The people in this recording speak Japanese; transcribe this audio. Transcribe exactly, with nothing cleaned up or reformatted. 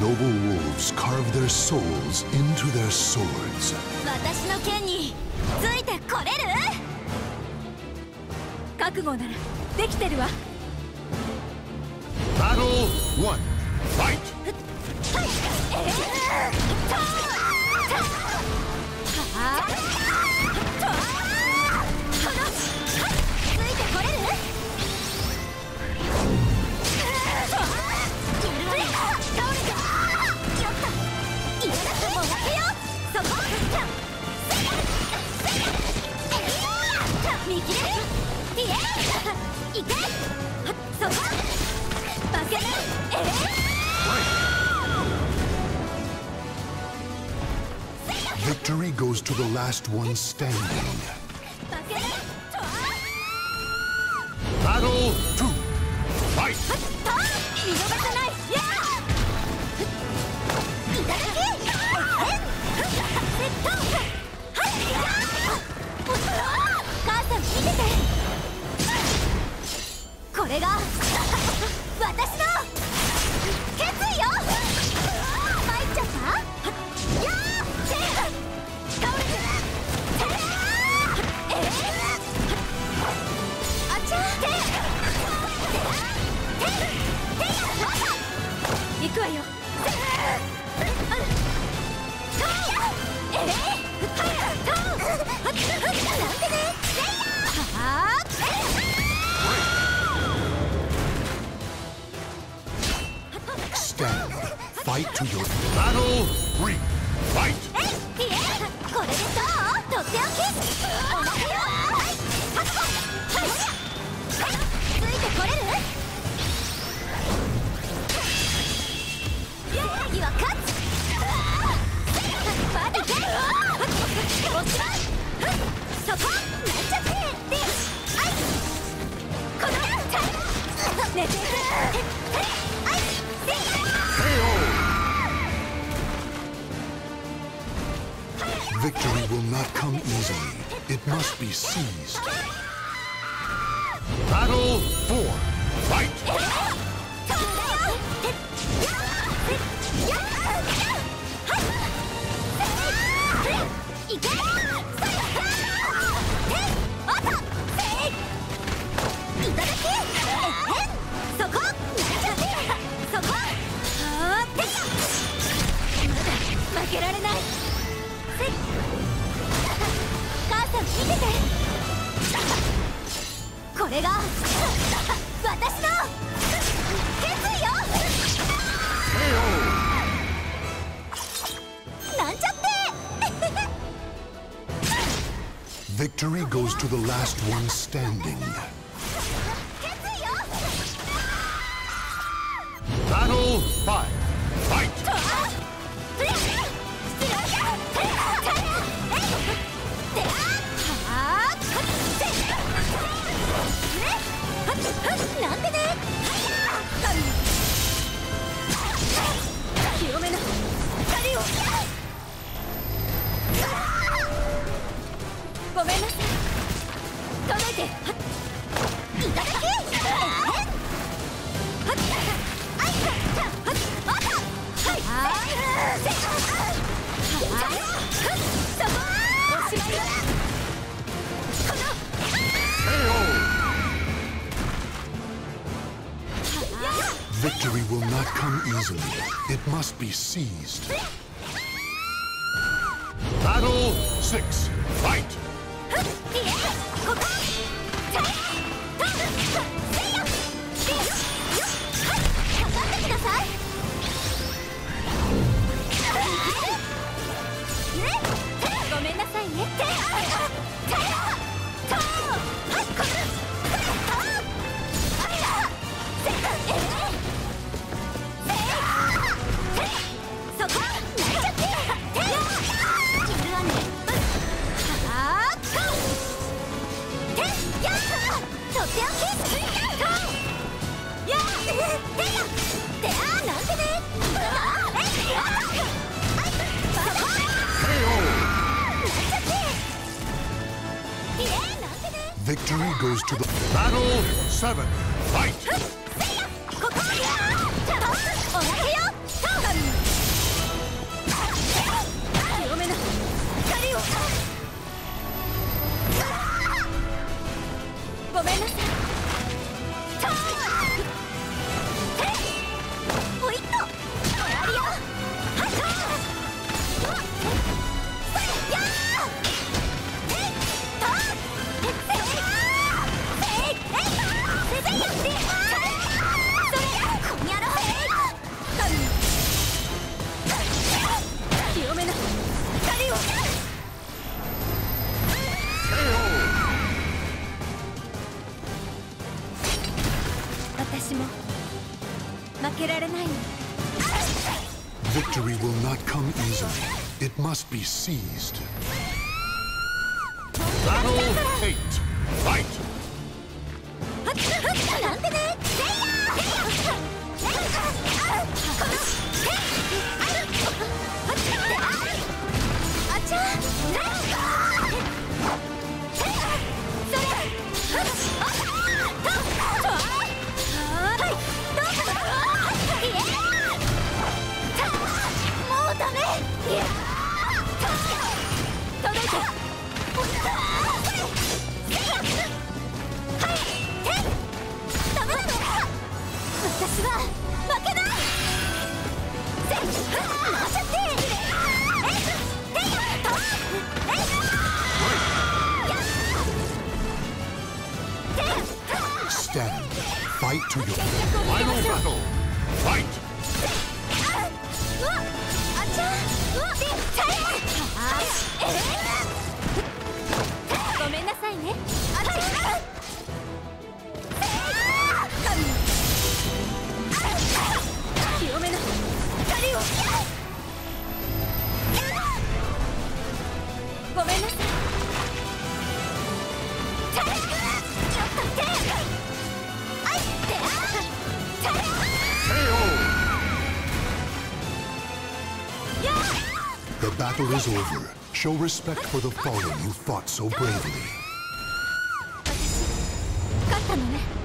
noble wolves carve their souls into their swords. 私の剣についてこれる？覚悟ならできてるわ。 Battle one. Fight! Victory goes to the last one standing. Battle two. Fight! Stand. Fight to your battle three. Fight! これでどう？とっておき。おまけよ。ついてこれる？正義は勝つ。まだけ。落ちます。そこ。なんちゃって。で、はい。この寝てる。はい。Victory will not come easily. It must be seized. Battle four. Fight! Victory goes to the last one standing. Battle five. Fight! Victory will not come easily. It must be seized. Battle six. Fight! Victory goes to the battle seven. Fight! ごめんなさい。 ターンポイントやるよ。はいターンそれやーえいターンえっせいえいえいターンせいやってそれこんやろえい清めな光を。私も負けられないの。 Victory will not come easily. It must be seized. Battle eight. Fight! なんでねせいやあちゃ私は負けないせっ回っちゃってえいえいとえいや Stand. Fight to your final battle. Fight! うわあちゃうわでちゃえごめんなさいね。 あちゃ清めな光を。ごめんなさい。 ちゃえちょっと手あいってちゃえ The battle is over. Show respect for the fallen who fought so bravely. 勝ったのね。